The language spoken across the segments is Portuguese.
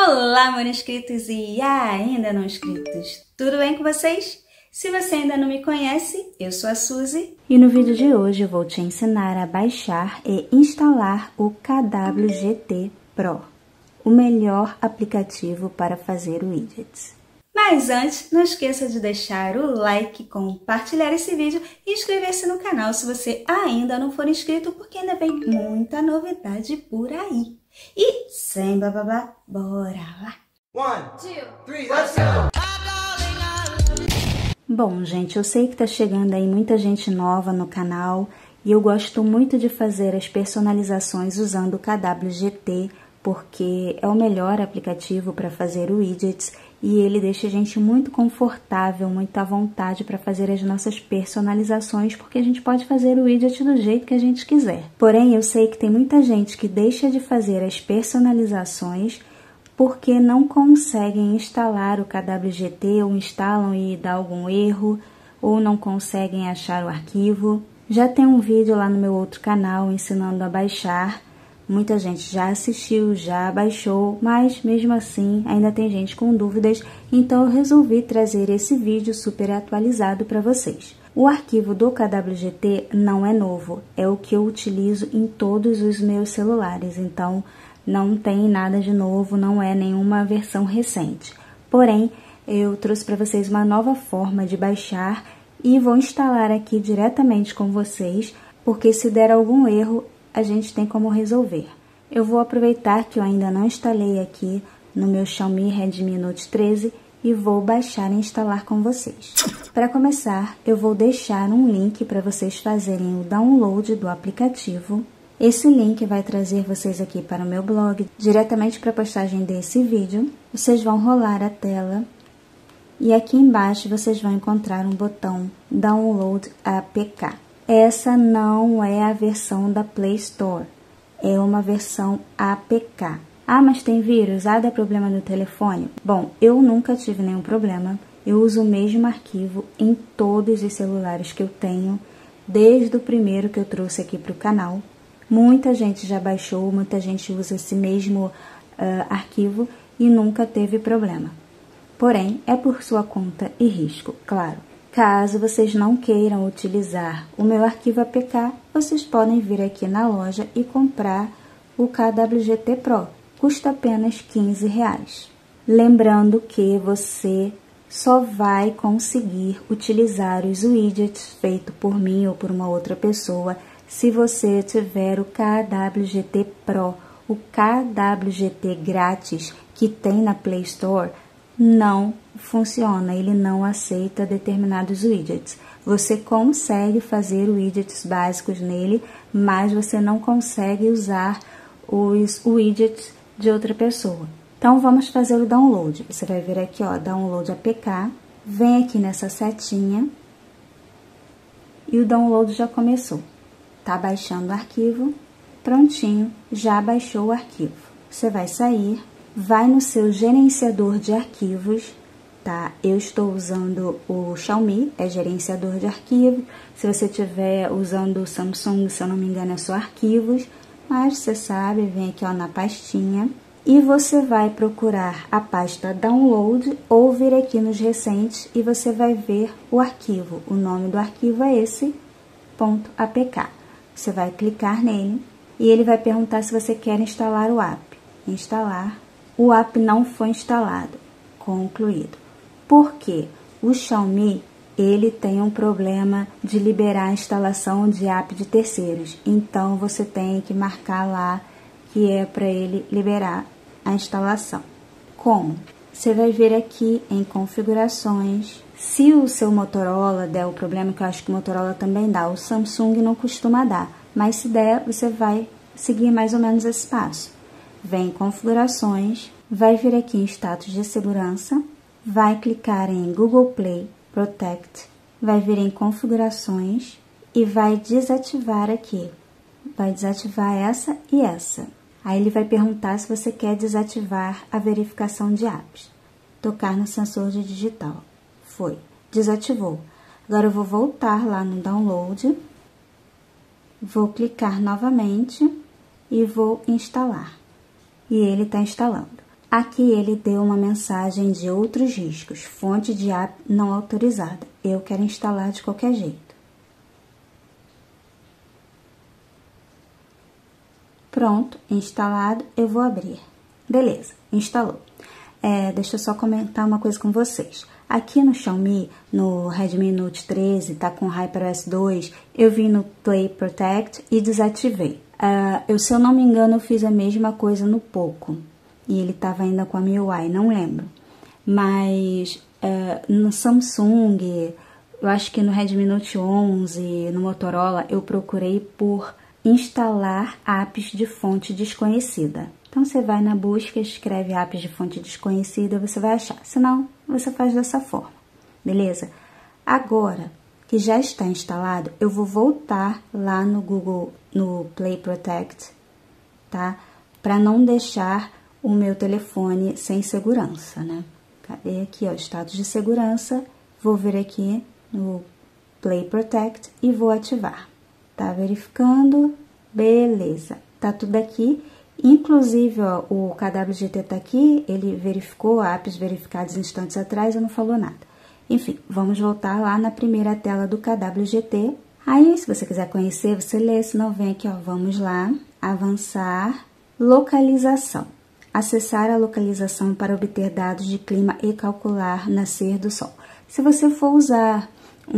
Olá, meus inscritos e ainda não inscritos, tudo bem com vocês? Se você ainda não me conhece, eu sou a Suzy e no vídeo de hoje eu vou te ensinar a baixar e instalar o KWGT Pro, o melhor aplicativo para fazer widgets. Mas antes, não esqueça de deixar o like, compartilhar esse vídeo e inscrever-se no canal se você ainda não for inscrito, porque ainda vem muita novidade por aí. E sem bababá, bora lá! 1, 2, 3, let's go! Bom, gente, eu sei que tá chegando aí muita gente nova no canal e eu gosto muito de fazer as personalizações usando o KWGT, porque é o melhor aplicativo para fazer widgets e ele deixa a gente muito confortável, muito à vontade para fazer as nossas personalizações, porque a gente pode fazer o widget do jeito que a gente quiser. Porém, eu sei que tem muita gente que deixa de fazer as personalizações porque não conseguem instalar o KWGT, ou instalam e dá algum erro, ou não conseguem achar o arquivo. Já tem um vídeo lá no meu outro canal ensinando a baixar. Muita gente já assistiu, já baixou, mas mesmo assim ainda tem gente com dúvidas, então eu resolvi trazer esse vídeo super atualizado para vocês. O arquivo do KWGT não é novo, é o que eu utilizo em todos os meus celulares, então não tem nada de novo, não é nenhuma versão recente. Porém, eu trouxe para vocês uma nova forma de baixar e vou instalar aqui diretamente com vocês, porque se der algum erro, a gente tem como resolver. Eu vou aproveitar que eu ainda não instalei aqui no meu Xiaomi Redmi Note 13 e vou baixar e instalar com vocês. Para começar, eu vou deixar um link para vocês fazerem o download do aplicativo. Esse link vai trazer vocês aqui para o meu blog, diretamente para a postagem desse vídeo. Vocês vão rolar a tela e aqui embaixo vocês vão encontrar um botão Download APK. Essa não é a versão da Play Store, é uma versão APK. Ah, mas tem vírus? Ah, dá problema no telefone? Bom, eu nunca tive nenhum problema. Eu uso o mesmo arquivo em todos os celulares que eu tenho, desde o primeiro que eu trouxe aqui para o canal. Muita gente já baixou, muita gente usa esse mesmo arquivo e nunca teve problema. Porém, é por sua conta e risco, claro. Caso vocês não queiram utilizar o meu arquivo APK, vocês podem vir aqui na loja e comprar o KWGT Pro. Custa apenas R$15. Lembrando que você só vai conseguir utilizar os widgets feitos por mim ou por uma outra pessoa se você tiver o KWGT Pro. O KWGT grátis que tem na Play Store não funciona, ele não aceita determinados widgets. Você consegue fazer widgets básicos nele, mas você não consegue usar os widgets de outra pessoa. Então vamos fazer o download. Você vai vir aqui, ó, download APK, vem aqui nessa setinha e o download já começou. Tá baixando o arquivo, prontinho, já baixou o arquivo. Você vai sair, vai no seu gerenciador de arquivos, tá? Eu estou usando o Xiaomi, é gerenciador de arquivos. Se você estiver usando o Samsung, se eu não me engano, é só arquivos. Mas você sabe, vem aqui, ó, na pastinha. E você vai procurar a pasta Download ou vir aqui nos recentes e você vai ver o arquivo. O nome do arquivo é esse, .apk. Você vai clicar nele e ele vai perguntar se você quer instalar o app. Instalar. O app não foi instalado. Concluído. Por quê? O Xiaomi, ele tem um problema de liberar a instalação de app de terceiros. Então, você tem que marcar lá que é para ele liberar a instalação. Como? Você vai vir aqui em configurações. Se o seu Motorola der o problema, que eu acho que o Motorola também dá, o Samsung não costuma dar. Mas se der, você vai seguir mais ou menos esse passo. Vem em configurações, vai vir aqui em status de segurança, vai clicar em Google Play Protect, vai vir em configurações e vai desativar aqui. Vai desativar essa e essa. Aí ele vai perguntar se você quer desativar a verificação de apps. Tocar no sensor de digital. Foi. Desativou. Agora eu vou voltar lá no download. Vou clicar novamente e vou instalar. E ele está instalando. Aqui ele deu uma mensagem de outros riscos, fonte de app não autorizada. Eu quero instalar de qualquer jeito. Pronto, instalado, eu vou abrir. Beleza, instalou. Deixa eu só comentar uma coisa com vocês. Aqui no Xiaomi, no Redmi Note 13, tá com HyperOS 2, eu vim no Play Protect e desativei. Se eu não me engano, eu fiz a mesma coisa no Poco. E ele tava ainda com a MIUI, não lembro. Mas no Samsung, eu acho que no Redmi Note 11, no Motorola, eu procurei por instalar apps de fonte desconhecida. Então, você vai na busca, escreve apps de fonte desconhecida, você vai achar. Senão, você faz dessa forma, beleza? Agora que já está instalado, eu vou voltar lá no Google, no Play Protect, tá? Para não deixar o meu telefone sem segurança, né? Cadê aqui, ó, status de segurança. Vou vir aqui no Play Protect e vou ativar. Tá verificando? Beleza. Tá tudo aqui. Inclusive, ó, o KWGT tá aqui, ele verificou, apps verificados instantes atrás, eu não falou nada. Enfim, vamos voltar lá na primeira tela do KWGT. Aí, se você quiser conhecer, você lê, senão vem aqui, ó, vamos lá, avançar, localização. Acessar a localização para obter dados de clima e calcular nascer do sol. Se você for usar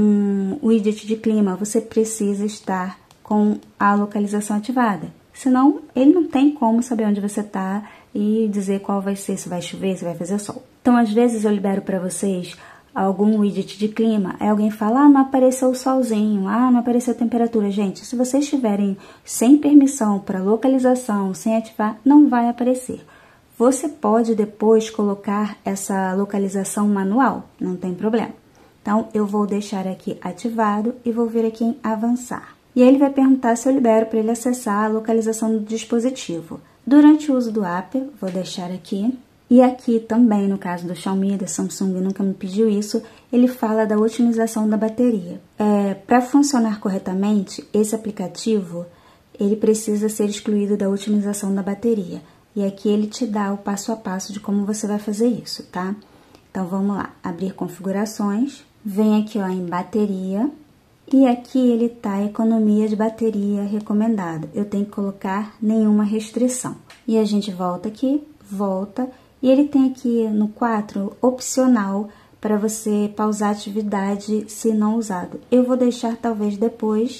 um widget de clima, você precisa estar com a localização ativada. Senão, ele não tem como saber onde você está e dizer qual vai ser, se vai chover, se vai fazer sol. Então, às vezes, eu libero para vocês algum widget de clima, aí alguém fala, não apareceu o solzinho, não apareceu a temperatura. Gente, se vocês estiverem sem permissão para localização, sem ativar, não vai aparecer. Você pode depois colocar essa localização manual, não tem problema. Então, eu vou deixar aqui ativado e vou vir aqui em avançar. E aí ele vai perguntar se eu libero para ele acessar a localização do dispositivo. Durante o uso do app, vou deixar aqui. E aqui também, no caso do Xiaomi, da Samsung, nunca me pediu isso, ele fala da otimização da bateria. Para funcionar corretamente, esse aplicativo, ele precisa ser excluído da otimização da bateria. E aqui ele te dá o passo a passo de como você vai fazer isso, tá? Então, vamos lá. Abrir configurações. Vem aqui, ó, em bateria. E aqui ele tá economia de bateria recomendada. Eu tenho que colocar nenhuma restrição. E a gente volta aqui, volta. E ele tem aqui no 4, opcional, para você pausar a atividade se não usado. Eu vou deixar talvez depois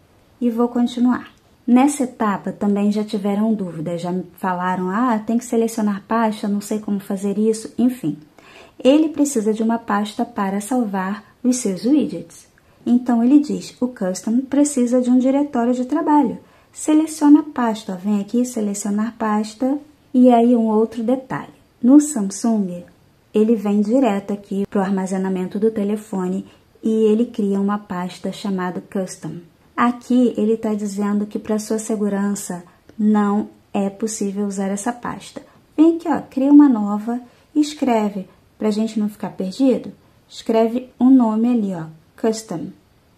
e vou continuar. Nessa etapa também já tiveram dúvidas, já me falaram, tem que selecionar pasta, não sei como fazer isso, enfim. Ele precisa de uma pasta para salvar os seus widgets. Então, ele diz, o Custom precisa de um diretório de trabalho. Seleciona a pasta, vem aqui, selecionar pasta, e aí um outro detalhe. No Samsung, ele vem direto aqui para o armazenamento do telefone e ele cria uma pasta chamada Custom. Aqui, ele está dizendo que para sua segurança não é possível usar essa pasta. Vem aqui, ó, cria uma nova e escreve, para a gente não ficar perdido, escreve um nome ali, ó, Custom.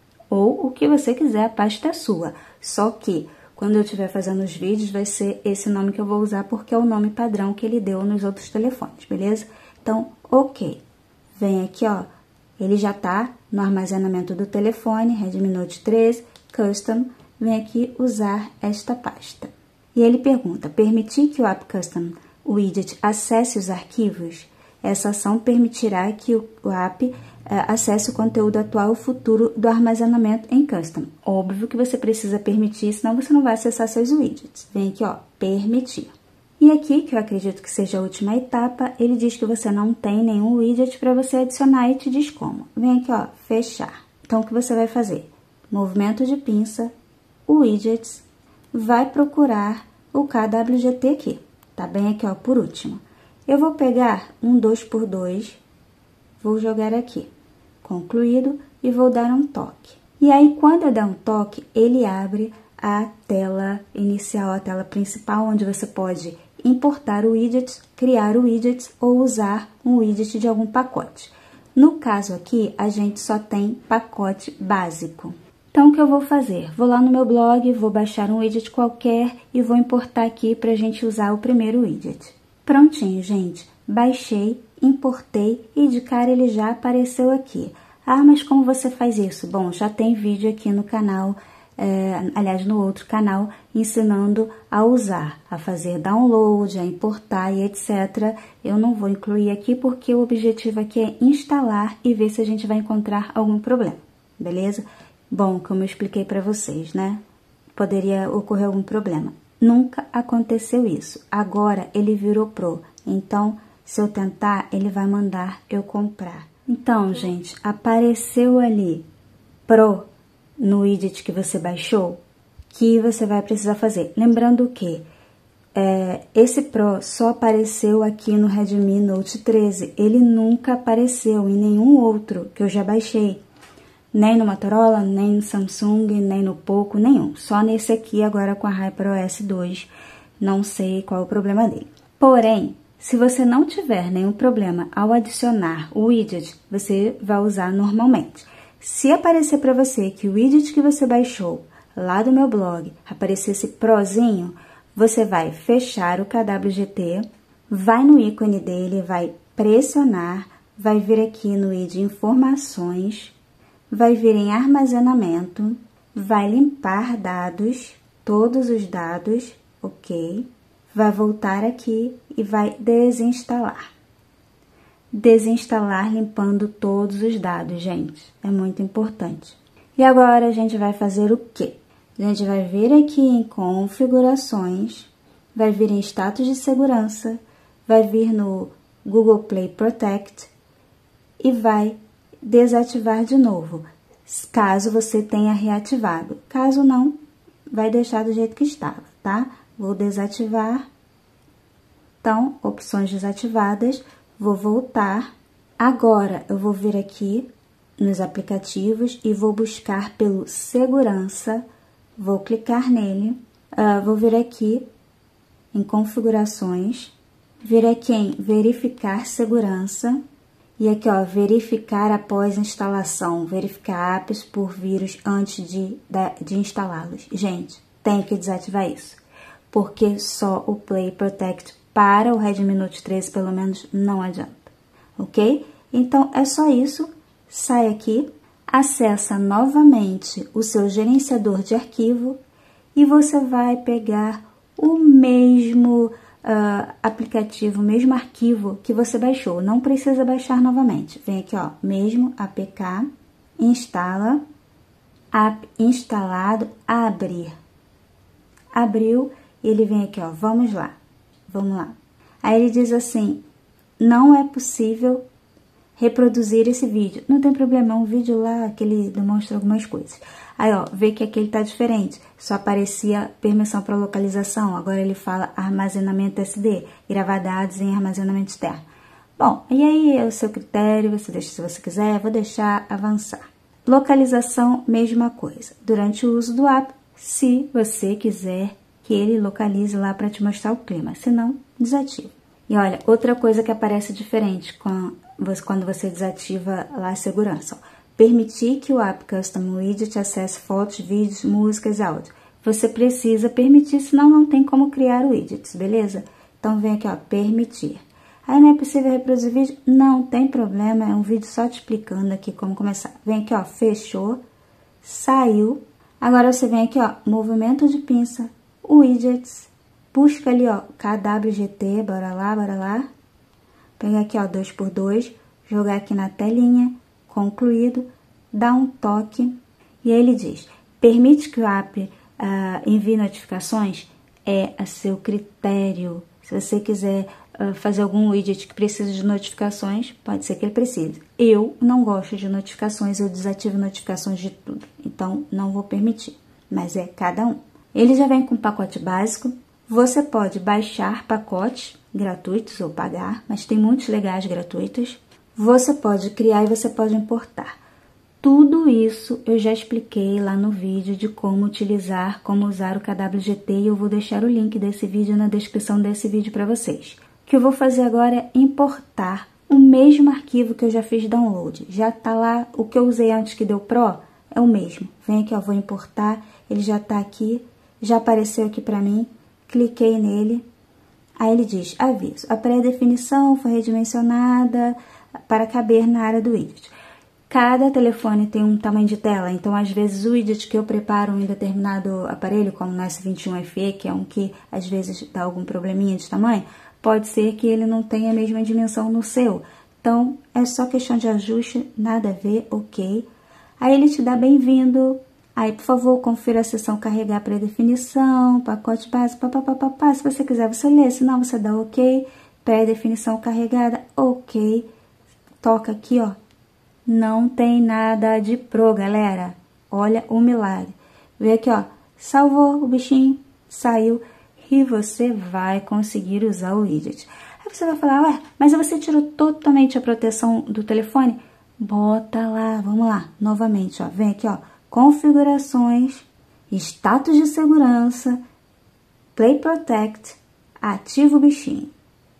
Ou o que você quiser, a pasta é sua. Só que, quando eu estiver fazendo os vídeos, vai ser esse nome que eu vou usar, porque é o nome padrão que ele deu nos outros telefones, beleza? Então, ok. Vem aqui, ó, ele já tá no armazenamento do telefone, Redmi Note 13, Custom, vem aqui usar esta pasta. E ele pergunta, permitir que o App Custom Widget acesse os arquivos? Essa ação permitirá que o app acesse o conteúdo atual e futuro do armazenamento em Custom. Óbvio que você precisa permitir, senão você não vai acessar seus widgets. Vem aqui, ó, permitir. E aqui, que eu acredito que seja a última etapa, ele diz que você não tem nenhum widget para você adicionar e te diz como. Vem aqui, ó, fechar. Então, o que você vai fazer? Movimento de pinça, widgets, vai procurar o KWGT aqui. Tá bem aqui, ó, por último. Eu vou pegar um 2x2, vou jogar aqui, concluído, e vou dar um toque. E aí, quando eu der um toque, ele abre a tela inicial, a tela principal, onde você pode importar o widget, criar o widget ou usar um widget de algum pacote. No caso aqui, a gente só tem pacote básico. Então, o que eu vou fazer? Vou lá no meu blog, vou baixar um widget qualquer e vou importar aqui para a gente usar o primeiro widget. Prontinho, gente. Baixei, importei e de cara ele já apareceu aqui. Ah, mas como você faz isso? Bom, já tem vídeo aqui no canal, aliás, no outro canal, ensinando a usar, a fazer download, a importar e etc. Eu não vou incluir aqui porque o objetivo aqui é instalar e ver se a gente vai encontrar algum problema, beleza? Bom, como eu expliquei para vocês, né? Poderia ocorrer algum problema. Nunca aconteceu isso. Agora ele virou Pro, então se eu tentar, ele vai mandar eu comprar. Então, gente, apareceu ali Pro no widget que você baixou, que você vai precisar fazer. Lembrando que esse Pro só apareceu aqui no Redmi Note 13, ele nunca apareceu em nenhum outro que eu já baixei. Nem no Motorola, nem no Samsung, nem no Poco, nenhum. Só nesse aqui agora com a HyperOS 2, não sei qual é o problema dele. Porém, se você não tiver nenhum problema ao adicionar o widget, você vai usar normalmente. Se aparecer para você que o widget que você baixou lá do meu blog aparecesse Prozinho, você vai fechar o KWGT, vai no ícone dele, vai pressionar, vai vir aqui no i de informações, vai vir em armazenamento, vai limpar dados, todos os dados, ok? Vai voltar aqui e vai desinstalar. Desinstalar limpando todos os dados, gente. É muito importante. E agora a gente vai fazer o quê? A gente vai vir aqui em configurações, vai vir em status de segurança, vai vir no Google Play Protect e vai desativar de novo, caso você tenha reativado. Caso não, vai deixar do jeito que estava, tá? Vou desativar. Então, opções desativadas, vou voltar. Agora, eu vou vir aqui nos aplicativos e vou buscar pelo segurança. Vou clicar nele. Vou vir aqui em configurações. Vir aqui em verificar segurança. E aqui, ó, verificar após instalação. Verificar apps por vírus antes de instalá-los. Gente, tem que desativar isso. Porque só o Play Protect para o Redmi Note 13, pelo menos, não adianta, ok? Então, é só isso. Sai aqui, acessa novamente o seu gerenciador de arquivo e você vai pegar o mesmo aplicativo, o mesmo arquivo que você baixou. Não precisa baixar novamente. Vem aqui, ó, mesmo APK, instala, app instalado, abrir. Abriu. Ele vem aqui, ó, vamos lá. Aí ele diz assim, não é possível reproduzir esse vídeo. Não tem problema, é um vídeo lá que ele demonstra algumas coisas. Aí, ó, vê que aqui ele tá diferente. Só aparecia permissão para localização. Agora ele fala armazenamento SD, gravar dados em armazenamento externo. Bom, e aí é o seu critério, você deixa se você quiser, vou deixar avançar. Localização, mesma coisa. Durante o uso do app, se você quiser que ele localize lá para te mostrar o clima, senão desativa. E olha, outra coisa que aparece diferente quando você desativa lá a segurança, ó, permitir que o app Custom Widget acesse fotos, vídeos, músicas e áudio. Você precisa permitir, senão não tem como criar widgets, beleza? Então vem aqui, ó, permitir. Aí não é possível reproduzir vídeo? Não tem problema, é um vídeo só te explicando aqui como começar. Vem aqui, ó, fechou, saiu. Agora você vem aqui, ó, movimento de pinça, widgets, busca ali, ó, KWGT, bora lá. Pegar aqui, ó, 2x2, jogar aqui na telinha, concluído, dá um toque e aí ele diz, permite que o app envie notificações? É a seu critério. Se você quiser fazer algum widget que precisa de notificações, pode ser que ele precise. Eu não gosto de notificações, eu desativo notificações de tudo, então não vou permitir, mas é cada um. Ele já vem com pacote básico, você pode baixar pacotes gratuitos ou pagar, mas tem muitos legais gratuitos. Você pode criar e você pode importar. Tudo isso eu já expliquei lá no vídeo de como utilizar, como usar o KWGT e eu vou deixar o link desse vídeo na descrição desse vídeo para vocês. O que eu vou fazer agora é importar o mesmo arquivo que eu já fiz download. Já tá lá, o que eu usei antes que deu Pro é o mesmo. Vem aqui, ó, vou importar, ele já tá aqui, já apareceu aqui para mim, cliquei nele. Aí ele diz, aviso, a pré-definição foi redimensionada para caber na área do widget. Cada telefone tem um tamanho de tela, então às vezes o widget que eu preparo em determinado aparelho, como no S21 FE, que é um que às vezes dá algum probleminha de tamanho, pode ser que ele não tenha a mesma dimensão no seu. Então é só questão de ajuste, nada a ver, ok. Aí ele te dá bem-vindo. Aí, por favor, confira a seção carregar pré-definição, pacote básico, papapá. Se você quiser, você lê, senão você dá ok. Pré-definição carregada, ok. Toca aqui, ó. Não tem nada de pro, galera. Olha o milagre. Vê aqui, ó. Salvou o bichinho, saiu e você vai conseguir usar o widget. Aí você vai falar, ué, mas você tirou totalmente a proteção do telefone? Bota lá, vamos lá, novamente, ó. Vem aqui, ó. Configurações, status de segurança, Play Protect, ativa o bichinho.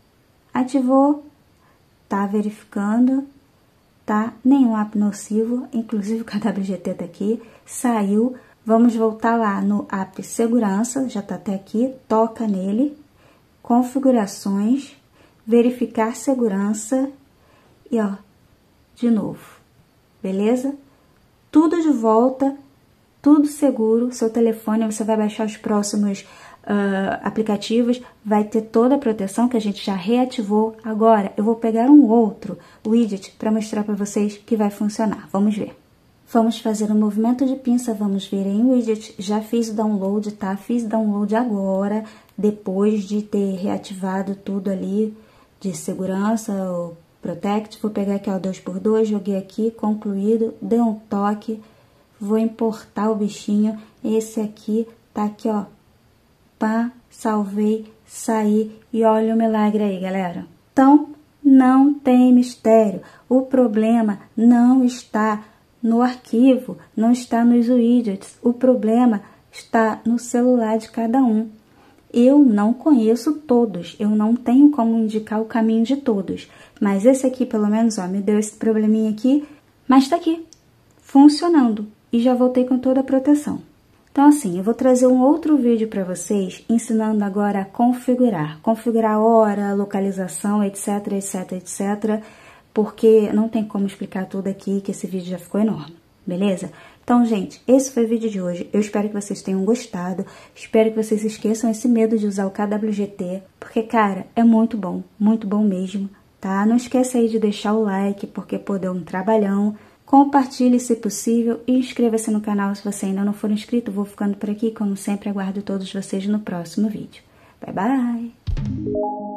Ativou, tá verificando, tá? Nenhum app nocivo, inclusive o KWGT tá aqui, saiu. Vamos voltar lá no app segurança, já tá até aqui, toca nele, configurações, verificar segurança e ó, de novo, beleza? Tudo de volta, tudo seguro, seu telefone, você vai baixar os próximos aplicativos, vai ter toda a proteção que a gente já reativou. Agora, eu vou pegar um outro widget para mostrar para vocês que vai funcionar. Vamos ver. Vamos fazer um movimento de pinça, vamos ver em widget. Já fiz o download, tá? Fiz download agora, depois de ter reativado tudo ali de segurança, o Protect. Vou pegar aqui, ó, 2x2, joguei aqui, concluído, dei um toque, vou importar o bichinho. Esse aqui tá aqui, ó, pá, salvei, saí e olha o milagre aí, galera. Então, não tem mistério. O problema não está no arquivo, não está nos widgets. O problema está no celular de cada um. Eu não conheço todos, eu não tenho como indicar o caminho de todos. Mas esse aqui, pelo menos, ó, me deu esse probleminha aqui, mas tá aqui, funcionando. E já voltei com toda a proteção. Então, assim, eu vou trazer um outro vídeo para vocês, ensinando agora a configurar. Configurar a hora, localização, etc, etc, etc. Porque não tem como explicar tudo aqui, que esse vídeo já ficou enorme, beleza? Então, gente, esse foi o vídeo de hoje. Eu espero que vocês tenham gostado. Espero que vocês esqueçam esse medo de usar o KWGT, porque, cara, é muito bom mesmo, tá? Não esqueça aí de deixar o like, porque pô, deu um trabalhão. Compartilhe se possível e inscreva-se no canal se você ainda não for inscrito. Vou ficando por aqui, como sempre, aguardo todos vocês no próximo vídeo. Bye, bye!